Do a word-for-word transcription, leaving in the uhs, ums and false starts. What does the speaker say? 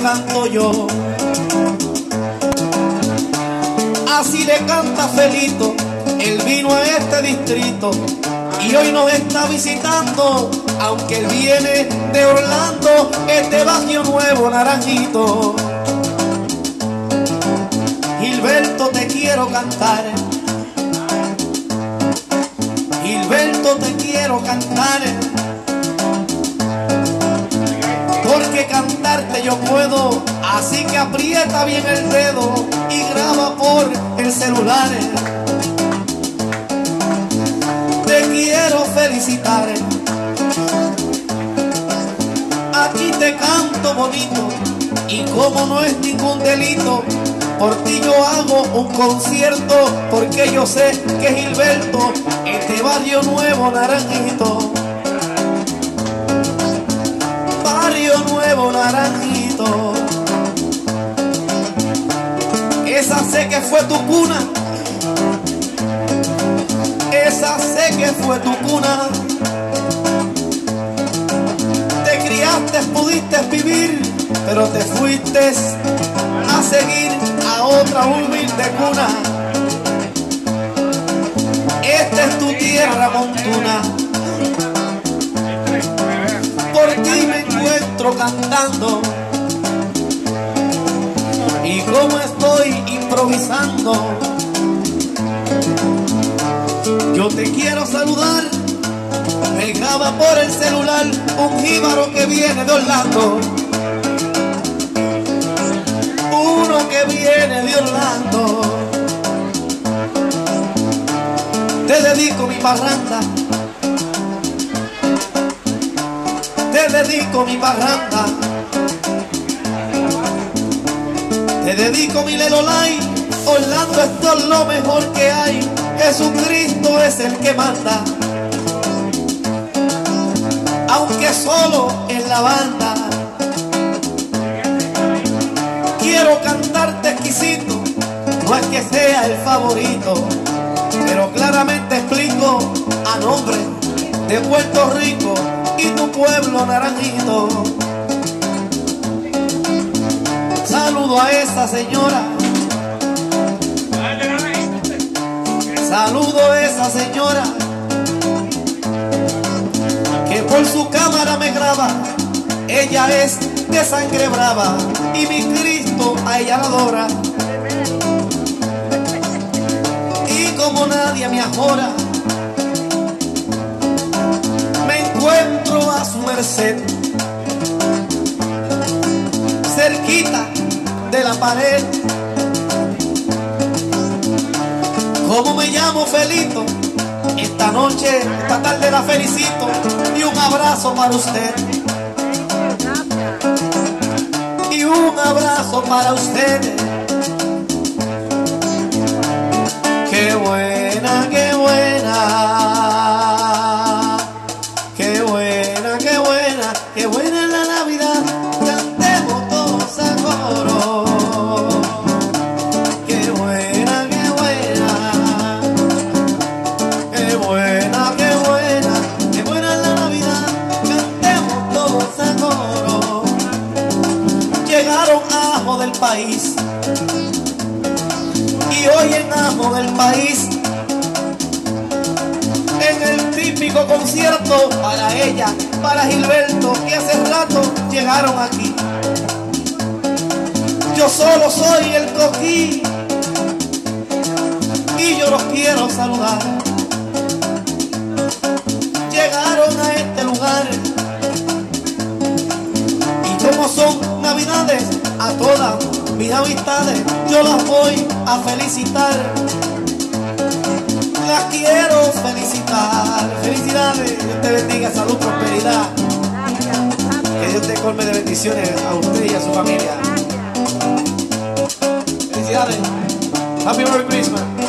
canto yo. Así le canta Felito, él vino a este distrito y hoy nos está visitando, aunque él viene de Orlando, este barrio nuevo, Naranjito. Gilberto, te quiero cantar, Gilberto, te quiero cantar, porque cantarte yo puedo, así que aprieta bien el dedo y graba por el celular. Te quiero felicitar, aquí te canto bonito y como no es ningún delito, por ti yo hago un concierto, porque yo sé que Gilberto, este barrio nuevo, Naranjito, barrio nuevo, Naranjito, esa sé que fue tu cuna, esa sé que fue tu cuna. Te criaste, pudiste vivir, pero te fuiste a seguir a otra humilde cuna. Esta es tu tierra montuna. Por ti me encuentro cantando y como estoy improvisando, yo te quiero saludar. Me graba por el celular un jíbaro que viene de Orlando, uno que viene de Orlando. Te dedico mi parranda, te dedico mi parranda, te dedico mi lelolay. Orlando, esto es lo mejor que hay, Jesucristo es el que manda, aunque solo en la banda. Quiero cantarte exquisito, no es que sea el favorito, pero claramente explico a nombre de Puerto Rico y tu pueblo, Naranjito. Saludo a esa señora, saludo a esa señora que por su cámara me graba. Ella es de sangre brava y mi Cristo a ella la adora, y como nadie me ajora, me encuentro a su merced, cerquita de la pared. Como me llamo Felito, esta noche, esta tarde la felicito y un abrazo para usted. Y un abrazo para usted. Qué buena, qué buena, qué buena, qué buena, qué buena es la Navidad. Cantemos todos a coro. Qué buena, qué buena, qué buena, qué buena, qué buena es la Navidad. Cantemos todos a coro. Llegaron ajo del país y hoy en ajo del país, en el típico concierto para ella, para Gilberto, que hace rato llegaron aquí. Yo solo soy el coquí y yo los quiero saludar. Llegaron a este lugar y como son navidades, a todas mis amistades yo las voy a felicitar. Las quiero felicitar. Felicidades, Dios te bendiga, salud, prosperidad. Que Dios te colme de bendiciones a usted y a su familia. Felicidades. Happy Merry Christmas.